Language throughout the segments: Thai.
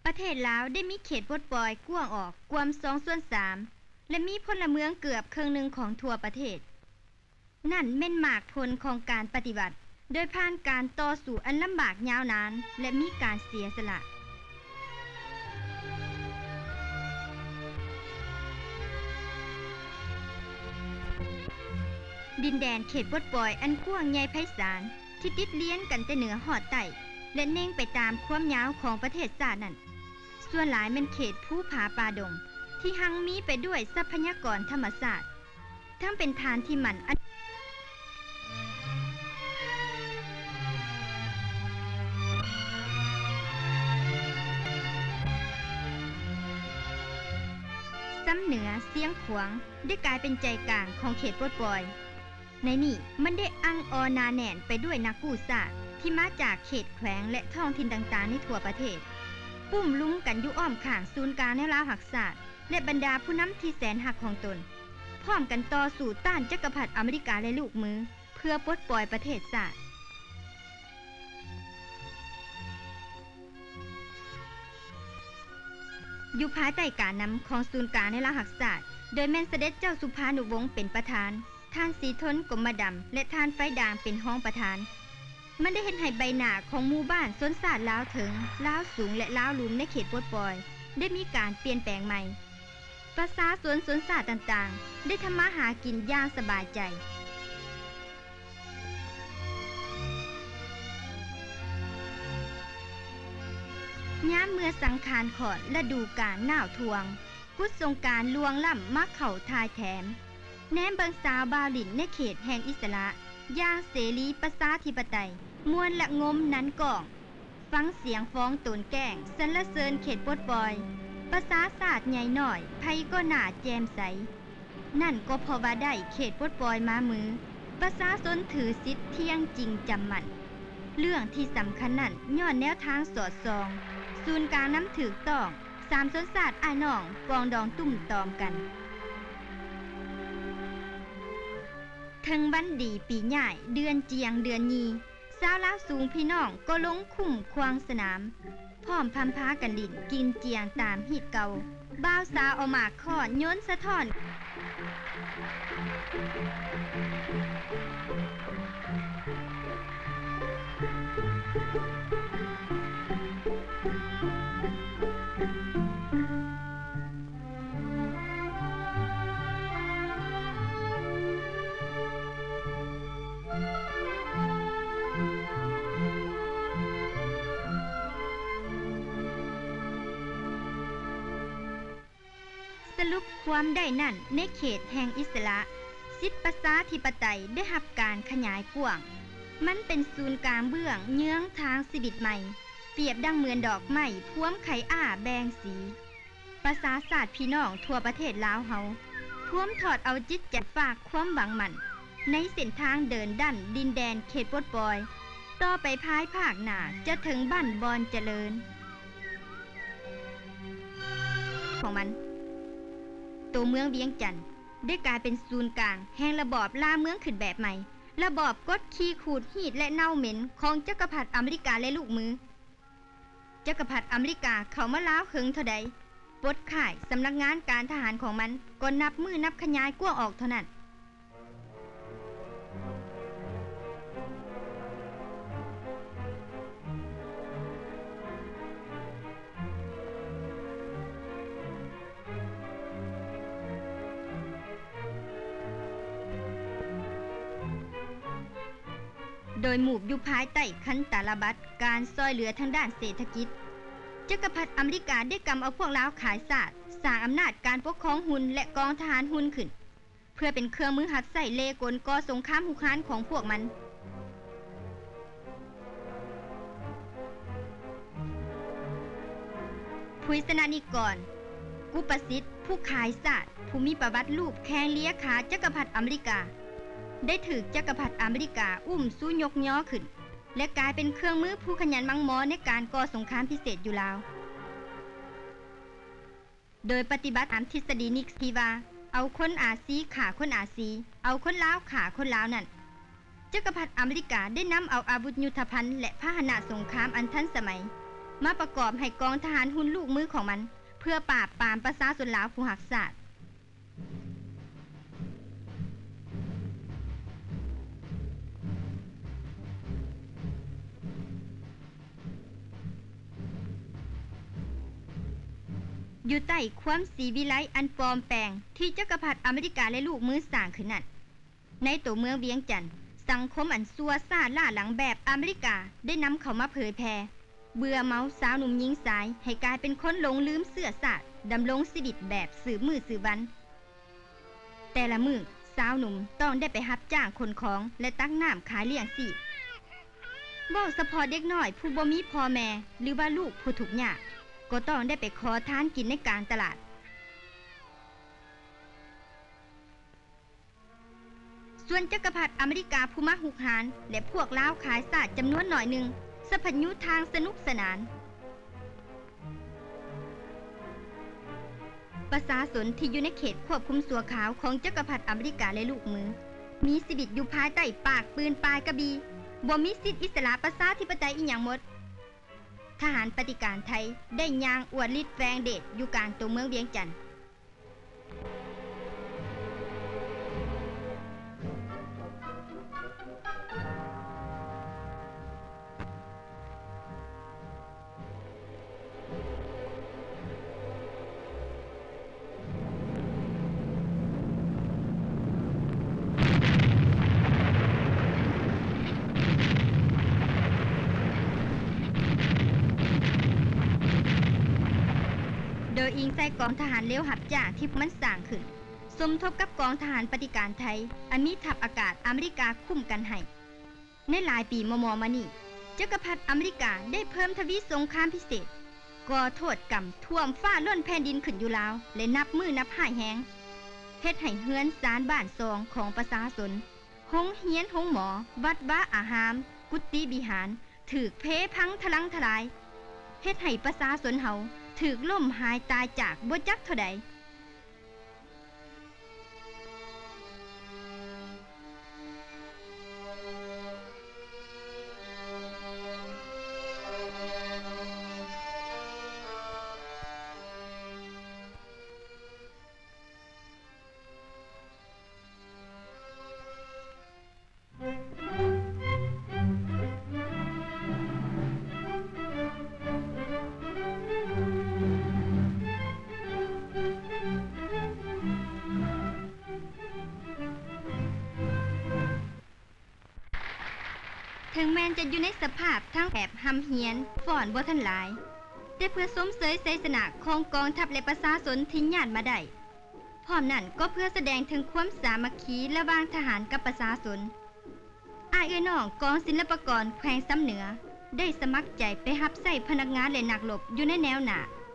ประเทศลาวได้มีเขตปลดปล่อยกว้างออกกว่า2/3และมีพลเมืองเกือบครึ่งหนึ่งของทั่วประเทศนั่นแม่นหมากผลของการปฏิบัติโดยผ่านการต่อสู้อันลำบากยาวนานและมีการเสียสละดินแดนเขตปลดปล่อยอันกว้างใหญ่ไพศาลที่ติดเลี้ยนกันแต่เหนือหอดใต้และเน่งไปตามความยาวของประเทศชาตินั้นส่วนหลายเป็นเขตภูผาป่าดงที่หังมีไปด้วยทรัพยากรธรรมชาติทั้งเป็นฐานที่มั่นซ้ำเหนือเสียงขวางได้กลายเป็นใจกลางของเขตปลดปล่อยในนี่มันได้อังออนาแน่นไปด้วยนักกู้ซาที่มาจากเขตแขวงและท้องถิ่นต่างๆในทั่วประเทศปุ้มลุงกันอยู่อ้อมข้างศูนย์กลางในลาวหักษาและบรรดาผู้นำที่แสนหักของตนพร้อมกันต่อสู้ต้านจักรพรรดิอเมริกาและลูกมือเพื่อปลดปล่อยประเทศชาติอยู่ภายใต้การนำของศูนย์กลางในลาวหักษาโดยแม่นเสด็จเจ้าสุภานุวงศ์เป็นประธานท่านสีทนกรมดำและท่านไฟด่างเป็นห้องประธานมันได้เห็นให้ใบหน้าของหมู่บ้านสวนศาสตร์ลาวถึงลาวสูงและลาวลุ่มในเขตปลดปล่อยได้มีการเปลี่ยนแปลงใหม่ประชาชนสวนศาสตร์ต่างๆได้ทำมาหากินอย่างสบายใจยามเมื่อสังขารขอดและดูการหน้าวทวงกุศสงการลวงล่ำมาเข่าทายแถมแนมเบิงสาวบาลินในเขตแห่งอิสระย่างเสรีประชาธิปไตยมวลและงมนั้นก่องฟังเสียงฟ้องตนแกล้งสรรเสริญเขตปลดปล่อยประชาศาสตร์ใหญ่หน่อยไผก็หน้าแจ่มใสนั่นก็เพราะว่าได้เขตปลดปล่อยมามือประชาชนถือสิทธิ์เที่ยงจริงจำมั่นเรื่องที่สำคัญนั่นย้อนแนวทางสอดส่องศูนย์กลางน้ำถูกต้องสามสนศาสตร์อ้ายน้องปองดองตุ่มตอมกันถึงวันดีปีใหญ่เดือนเจียงเดือนยีสาวลาวสูงพี่น้องก็ลงคุ้มควางสนามพร้อมพำพากันดินกินเจียงตามฮีดเก่าบ่าวสาวเอาหมากข้อโยนสะท้อนสรุปความได้นั่นในเขตแห่งอิสระสิทธิประชาธิปไตยได้รับการขยายกว้างมันเป็นศูนย์กลางเบื้องเยื้องทางชีวิตใหม่เปรียบดังเหมือนดอกไม้พวมไข่อ้าแบงสีประชาชาติพี่น้องทั่วประเทศลาวเฮาพวมถอดเอาจิตใจฝากความหวังมั่นในเส้นทางเดินดั้นดินแดนเขตปลดปล่อยต่อไปภายภาคหน้าจะถึงบ้านบอนเจริญของมันตัวเมืองเวียงจันทน์ได้กลายเป็นศูนย์กลางแห่งระบอบล่าเมืองขึ้นแบบใหม่ระบอบกดขี่ขูดหีดและเน่าเหม็นของจักรพรรดิอเมริกาและลูกมือจักรพรรดิอเมริกาเข้ามาล้าวเคิงเท่าใดปลดข่ายสำนักงานการทหารของมันก็นับมือนับขยายกว้างออกเท่านั้นโดยหมู่อยู่ภายใต้คันตาลบัตรการซอยเหลือทางด้านเศรษฐกิจจักรพรรดิอเมริกาได้กำเอาพวกลาวขายศาสตร์สร้างอำนาจการปกครองหุ่นและกองทหารหุ่นขึ้นเพื่อเป็นเครื่องมือหัดใส่เลกลก่อสงครามหุกฮานของพวกมันผู้สนานิกรกุปสิทธิ์ผู้ขายศาสตร์ผู้มีประวัติรูปแข้งเลี้ยขาจักรพรรดิอเมริกาได้ถือจักรพรรดิอเมริกาอุ้มสู้ยกย่อขึ้นและกลายเป็นเครื่องมือผู้ขยันมังมอในการก่อสงครามพิเศษอยู่ลาวโดยปฏิบัติตามทฤษฎีนิกส์ที่ว่าเอาคนอาซีฆ่าคนอาซีเอาคนลาวฆ่าคนลาวนั่นจักรพรรดิอเมริกาได้นำเอาอาวุธยุทโธภัณฑ์และพาหนะสงครามอันทันสมัยมาประกอบให้กองทหารหุ่นลูกมือของมันเพื่อปราบปรามประชาชนลาวผู้หักษาตอยู่ใต้ความสีวิไลอันปลอมแปลงที่จักรพรรดิอเมริกาและลูกมือสร้างขึ้นนั้นในตัวเมืองเวียงจันทน์สังคมอันซัวซ่าล่าหลังแบบอเมริกาได้นำเข้ามาเผยแพร่เบื่อเมาสาวหนุ่มหญิงสายให้กลายเป็นคนหลงลืมเสื้อสาดดำรงชีวิตแบบสืบมือสืบวันแต่ละมือสาวหนุ่มต้องได้ไปรับจ้างคนของและตักน้ำขายเลี้ยงชีพบ่เฉพาะเด็กน้อยผู้บ่มีพ่อแม่หรือว่าลูกผู้ทุกข์ยากก็ต้องได้ไปขอทานกินในกลางตลาดส่วนจักรพรรดิอเมริกาผู้มาหุกหารและพวกลาวขายสาดจำนวนหน่อยหนึ่งสะพัญญูทางสนุกสนานประชาชนที่อยู่ในเขตควบคุมสัวขาวของจักรพรรดิอเมริกาและลูกมือมีชีวิตอยู่ภายใต้ปากปืนปลายกระบี่บ่มีสิทธิอิสระประชาธิปไตยอีหยังหมดทหารปฏิการไทยได้ย่างอวดฤทธิ์แฝงเดชอยู่กลางตัวเมืองเวียงจันทน์โดยอิงใส่กองทหารเลี้ยวหับจ้างที่มันสร้างขึ้นสมทบกับกองทหารปฏิการไทยอันมีทัพอากาศอเมริกาคุ้มกันให้ในหลายปีมอมานี่จักรพรรดิอเมริกาได้เพิ่มทวีสงครามพิเศษก่อโทษกรรมท่วมฟ้าล้นแผ่นดินขึ้นอยู่ลาวและนับมือนับหายแหงเฮ็ดให้เฮือนศาลบ้านซองของประชาชนโรงเรียนโรงหมอวัดวาอาหารกุฏิวิหารถูกเพพังทะลังทลายเฮ็ดให้ประชาชนเฮาถูกล่มหายตายจากบ่จักเท่าใดถึงแม้จะอยู่ในสภาพทั้งแอบหำเหียนฟ้อนบ่ทันหลายแต่เพื่อสมเสยชัยชนะของกองทัพและประชาชนที่ญาติมาได้พร้อมนั้นก็เพื่อแสดงถึงความสามัคคีระหว่างทหารกับประชาชนอ้ายเอ้ยน้องกองศิลปากรแขวงซ้ำเหนือได้สมัครใจไปรับใช้พนักงานและนักรบอยู่ในแนวหน้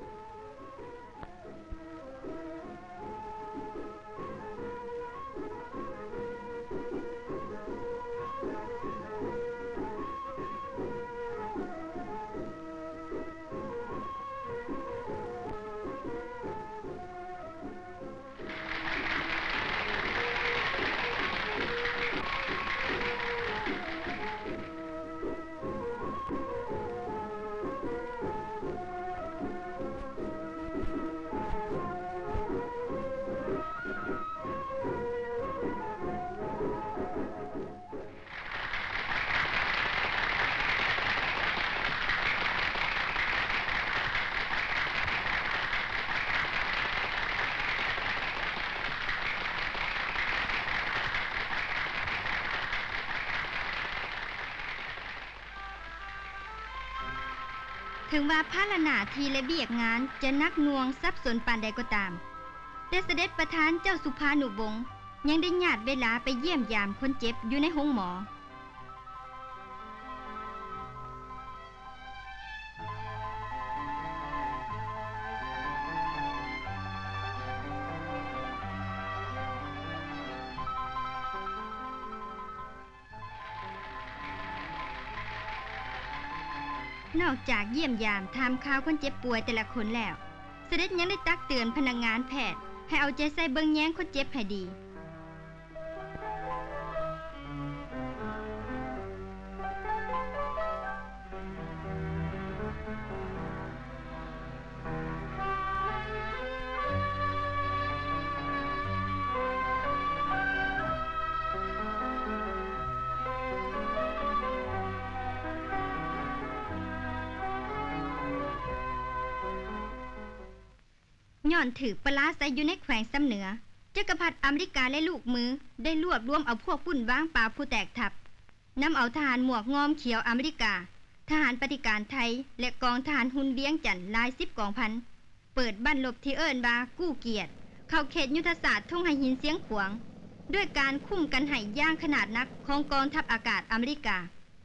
ถึงว่าภารณาทีและเบียกงานจะนักหน่วงทรัพย์สนปานใดก็ตามแต่เสด็จประธานเจ้าสุภานุวงศ์ยังได้ญาติเวลาไปเยี่ยมยามคนเจ็บอยู่ในห้องหมอนอกจากเยี่ยมยามทำข่าวคนเจ็บป่วยแต่ละคนแล้วเสด็จยังได้ตักเตือนพนักงานแพทย์ให้เอาใจใส่เบิ่งแย้งคนเจ็บให้ดีย้อนถือปลาใส่อยู่ในแขวงซ้ำเหนือจักรพรรดิอเมริกาและลูกมือได้รวบรวมเอาพวกปุ่นว้างป่าผู้แตกทับนำเอาทหารหมวกงอมเขียวอเมริกาทหารปฏิการไทยและกองทหารหุ่นเวียงจันทร์หลาย10กองพันเปิดบ้านลบที่เอิ้นว่ากู้เกียรติเข้าเขตยุทธศาสตร์ทุ่งไหหินเสียงขวางด้วยการคุ้มกันไหย่างขนาดนักของกองทัพอากาศอเมริกา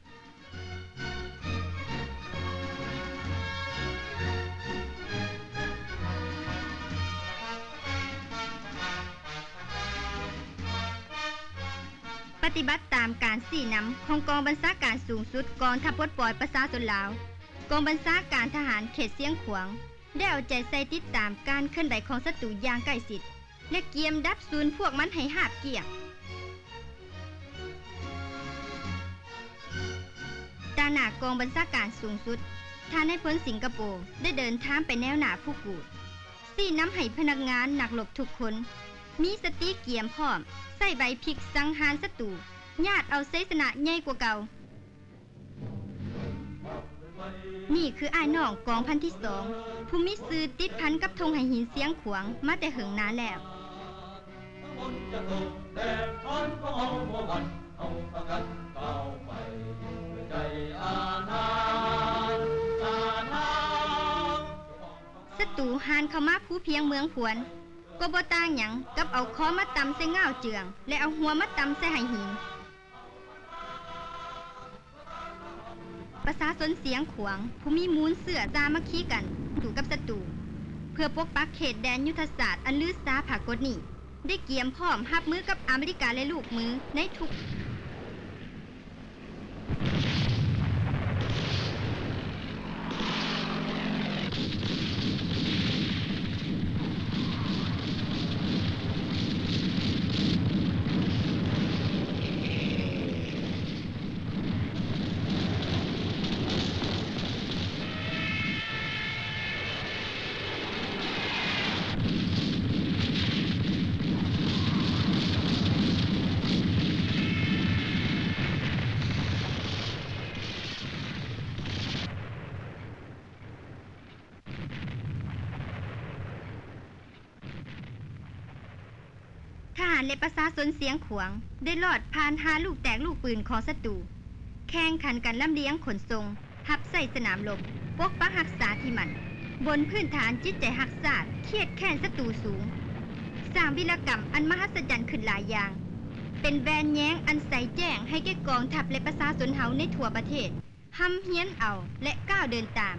ปฏิบัติตามการสี่นำของกองบัญชาการสูงสุดกองทัพปลดปล่อยประชาชนลาวกองบัญชาการทหารเขตเสียงขวางได้เอาใจใส่ติดตามการเคลื่อนไหวของศัตรูอย่างใกล้ชิดและเกียมดับศูนย์พวกมันให้หาบเกี่ยงตาหนากองบัญชาการสูงสุดท่านนายพลสิงคโปร์ได้เดินทางไปแนวหน้าผู้กูดสี่นำให้พนักงานนักรบทุกคนมีสติเกียมพร้อมใส่ใบพริกสังหารศัตรูญาติเอาชัยชนะใหญ่กว่าเก่านี่คืออ้ายน้องกองพันที่2ผู้มีชื่อติดพันกับธงไหหินเสียงขวางมาแต่เหิงนานแล้วศัตรูหานเข้ามาผู้เพียงเมืองผวนก็บ่ต่างหยังกับเอาคอมาตำใส่ง่าวเจืองและเอาหัวมาตำใส่ไหหินประชาชนเสียงขวางผู้มีมูลเสือสามัคคีกันสู่กับศัตรูเพื่อปกปักเขตแดนยุทธศาสตร์อันลือสาผากฏนี้ได้เกียมพร้อมรับมือกับอเมริกาและลูกมือในทุกทหารและประชาชนเสียงขวางได้ลอดผ่านหาลูกแตกลูกปืนของศัตรูแข่งขันกันลำเลียงขนส่งทับใส่สนามรบปกปักรักษาที่มันบนพื้นฐานจิตใจรักษาเครียดแค้นศัตรูสูงสร้างวีรกรรมอันมหัศจรรย์ขึ้นหลายอย่างเป็นแบนแย้งอันใสแจ้งให้แก่กองทัพและประชาชนเฮาในทั่วประเทศห้ำเฮียนเอาและก้าวเดินตาม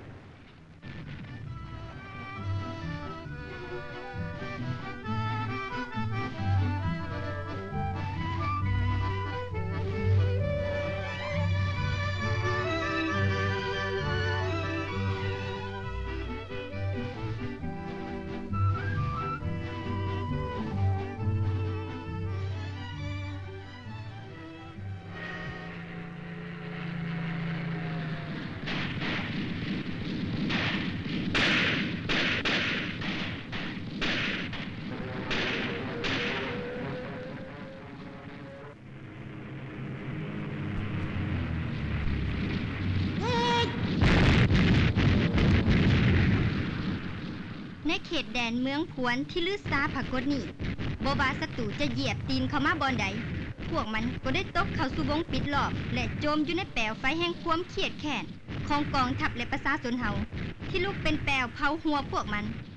ในเขตแดนเมืองพวนที่ลือซาผากฏนี้บ่ว่าศัตรูจะเหยียบตีนเข้ามาบอนใดพวกมันก็ได้ตกเข้าสู่วงปิดล้อมและโจมอยู่ในแปลวไฟแห่งความเครียดแค้นของกองทัพและประชาชนเฮาที่ลุกเป็นแปลวเผาหัวพวกมัน